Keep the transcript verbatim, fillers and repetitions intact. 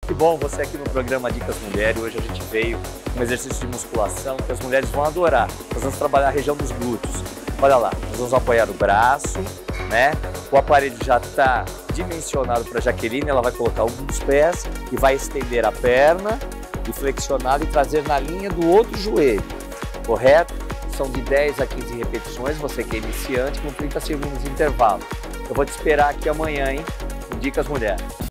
Que bom você aqui no programa Dicas Mulher. Hoje a gente veio com um exercício de musculação que as mulheres vão adorar. Nós vamos trabalhar a região dos glúteos. Olha lá, nós vamos apoiar o braço, né? O aparelho já está dimensionado para a Jaqueline, ela vai colocar um dos pés e vai estender a perna e flexionar e trazer na linha do outro joelho, correto? São de dez a quinze repetições, você que é iniciante, com trinta segundos de intervalo. Eu vou te esperar aqui amanhã, hein? Com Dicas Mulher.